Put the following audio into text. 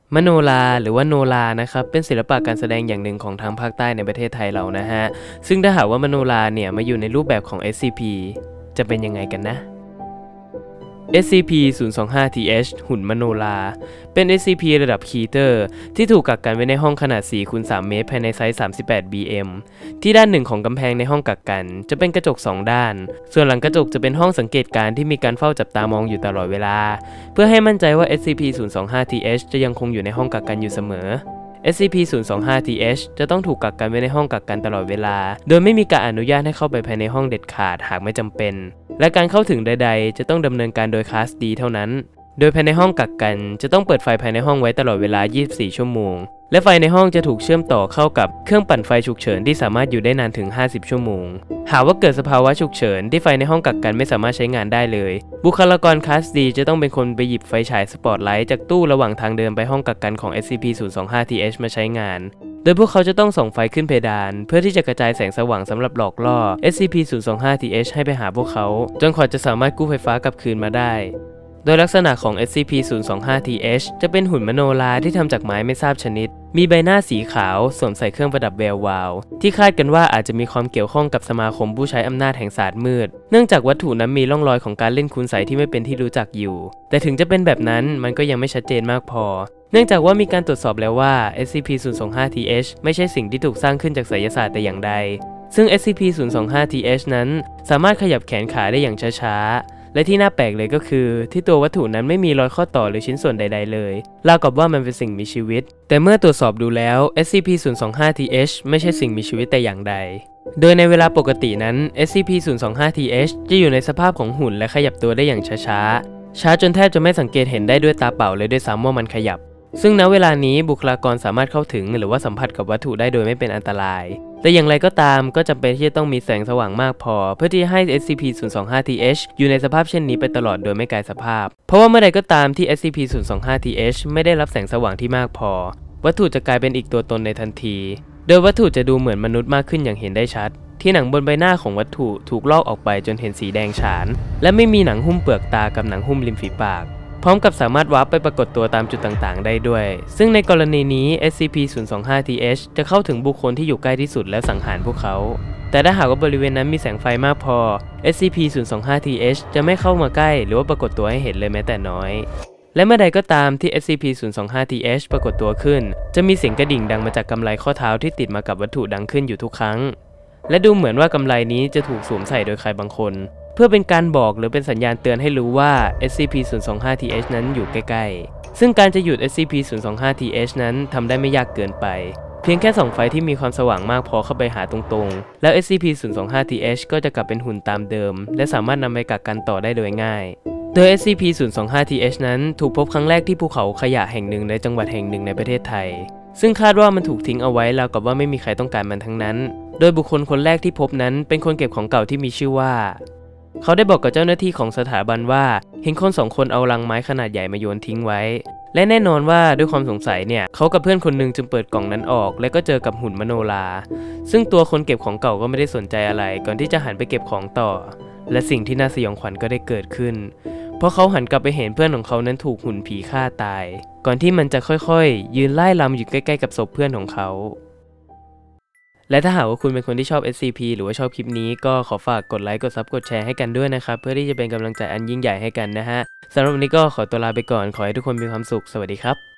มโนราหรือว่าโนรานะครับเป็นศิลปะการแสดงอย่างหนึ่งของทางภาคใต้ในประเทศไทยเรานะฮะซึ่งถ้าหากว่ามโนราเนี่ยมาอยู่ในรูปแบบของ SCP จะเป็นยังไงกันนะ SCP-025-TH หุ่นมโนราเป็น SCP ระดับคีเตอร์ที่ถูกกักกันไว้ในห้องขนาด 4x3 เมตรภายในไซส์ 38 BM ที่ด้านหนึ่งของกำแพงในห้องกักกันจะเป็นกระจก2ด้านส่วนหลังกระจกจะเป็นห้องสังเกตการณ์ที่มีการเฝ้าจับตามองอยู่ตลอดเวลาเพื่อให้มั่นใจว่า SCP-025-TH จะยังคงอยู่ในห้องกักกันอยู่เสมอSCP-025-TH จะต้องถูกกักกันไว้ในห้องกักกันตลอดเวลาโดยไม่มีการอนุญาตให้เข้าไปภายในห้องเด็ดขาดหากไม่จำเป็นและการเข้าถึงใดๆจะต้องดำเนินการโดยคลาส D เท่านั้นโดยภายในห้องกักกันจะต้องเปิดไฟภายในห้องไว้ตลอดเวลา 24 ชั่วโมงและไฟในห้องจะถูกเชื่อมต่อเข้ากับเครื่องปั่นไฟฉุกเฉินที่สามารถอยู่ได้นานถึง 50 ชั่วโมงหากว่าเกิดสภาวะฉุกเฉินที่ไฟในห้องกักกันไม่สามารถใช้งานได้เลยบุคลากรคลาส D จะต้องเป็นคนไปหยิบไฟฉายสปอตไลท์จากตู้ระหว่างทางเดินไปห้องกักกันของ SCP-025-TH มาใช้งานโดยพวกเขาจะต้องส่องไฟขึ้นเพดานเพื่อที่จะกระจายแสงสว่างสำหรับหลอกล่อ SCP-025-TH ให้ไปหาพวกเขาจนกว่าจะสามารถกู้ไฟฟ้ากลับคืนมาได้โดยลักษณะของ SCP-025-TH จะเป็นหุ่นมโนราที่ทำจากไม้ไม่ทราบชนิดมีใบหน้าสีขาวสวมใส่เครื่องประดับแวววาวที่คาดกันว่าอาจจะมีความเกี่ยวข้องกับสมาคมผู้ใช้อำนาจแห่งศาสตร์มืดเนื่องจากวัตถุนั้นมีร่องรอยของการเล่นคุณไสยที่ไม่เป็นที่รู้จักอยู่แต่ถึงจะเป็นแบบนั้นมันก็ยังไม่ชัดเจนมากพอเนื่องจากว่ามีการตรวจสอบแล้วว่า SCP-025-TH ไม่ใช่สิ่งที่ถูกสร้างขึ้นจากไสยศาสตร์แต่อย่างใดซึ่ง SCP-025-TH นั้นสามารถขยับแขนขาได้อย่างช้าๆและที่น่าแปลกเลยก็คือที่ตัววัตถุนั้นไม่มีรอยข้อต่อหรือชิ้นส่วนใดๆเลยราวกับว่ามันเป็นสิ่งมีชีวิตแต่เมื่อตรวจสอบดูแล้ว SCP-025-TH ไม่ใช่สิ่งมีชีวิตแต่อย่างใดโดยในเวลาปกตินั้น SCP-025-TH จะอยู่ในสภาพของหุ่นและขยับตัวได้อย่างช้าจนแทบจะไม่สังเกตเห็นได้ด้วยตาเปล่าเลยด้วยซ้ำว่ามันขยับซึ่งณเวลานี้บุคลากรสามารถเข้าถึงหรือว่าสัมผัสกับวัตถุได้โดยไม่เป็นอันตรายแต่อย่างไรก็ตามก็จำเป็นที่จะต้องมีแสงสว่างมากพอเพื่อที่จะให้ SCP-025-TH อยู่ในสภาพเช่นนี้ไปตลอดโดยไม่กลายสภาพเพราะว่าเมื่อใดก็ตามที่ SCP-025-TH ไม่ได้รับแสงสว่างที่มากพอวัตถุจะกลายเป็นอีกตัวตนในทันทีโดยวัตถุจะดูเหมือนมนุษย์มากขึ้นอย่างเห็นได้ชัดที่หนังบนใบหน้าของวัตถุถูกลอกออกไปจนเห็นสีแดงฉานและไม่มีหนังหุ้มเปลือกตากับหนังหุ้มริมฝีปากพร้อมกับสามารถวาร์ปไปปรากฏตัวตามจุดต่างๆได้ด้วยซึ่งในกรณีนี้ SCP-025-TH จะเข้าถึงบุคคลที่อยู่ใกล้ที่สุดและสังหารพวกเขาแต่ถ้าหากว่าบริเวณนั้นมีแสงไฟมากพอ SCP-025-TH จะไม่เข้ามาใกล้หรือว่าปรากฏตัวให้เห็นเลยแม้แต่น้อยและเมื่อใดก็ตามที่ SCP-025-TH ปรากฏตัวขึ้นจะมีเสียงกระดิ่งดังมาจากกำไลข้อเท้าที่ติดมากับวัตถุดังขึ้นอยู่ทุกครั้งและดูเหมือนว่ากำไลนี้จะถูกสวมใส่โดยใครบางคนเพื่อเป็นการบอกหรือเป็นสัญญาณเตือนให้รู้ว่า SCP-025-TH นั้นอยู่ใกล้ๆซึ่งการจะหยุด SCP-025-TH นั้นทำได้ไม่ยากเกินไปเพียงแค่ส่องไฟที่มีความสว่างมากพอเข้าไปหาตรงๆแล้ว SCP-025-TH ก็จะกลับเป็นหุ่นตามเดิมและสามารถนำไปกักกันต่อได้โดยง่ายโดย SCP-025-TH นั้นถูกพบครั้งแรกที่ภูเขาขยะแห่งหนึ่งในจังหวัดแห่งหนึ่งในประเทศไทยซึ่งคาดว่ามันถูกทิ้งเอาไว้ราวกับว่าไม่มีใครต้องการมันทั้งนั้นโดยบุคคลคนแรกที่พบนั้นเป็นคนเก็บของเก่าที่มีชื่อว่าเขาได้บอกกับเจ้าหน้าที่ของสถาบันว่าเห็นคน2 คนเอาลังไม้ขนาดใหญ่มาโยนทิ้งไว้และแน่นอนว่าด้วยความสงสัยเนี่ยเขากับเพื่อนคนหนึ่งจึงเปิดกล่องนั้นออกและก็เจอกับหุ่นมโนราซึ่งตัวคนเก็บของเก่าก็ไม่ได้สนใจอะไรก่อนที่จะหันไปเก็บของต่อและสิ่งที่น่าสยองขวัญก็ได้เกิดขึ้นเพราะเขาหันกลับไปเห็นเพื่อนของเขานั้นถูกหุ่นผีฆ่าตายก่อนที่มันจะค่อยๆยืนไล่ลำอยู่ใกล้ๆกับศพเพื่อนของเขาและถ้าหากว่าคุณเป็นคนที่ชอบ SCP หรือว่าชอบคลิปนี้ก็ขอฝากกดไลค์กดซับกดแชร์ให้กันด้วยนะครับเพื่อที่จะเป็นกำลังใจอันยิ่งใหญ่ให้กันนะฮะสำหรับวันนี้ก็ขอตัวลาไปก่อนขอให้ทุกคนมีความสุขสวัสดีครับ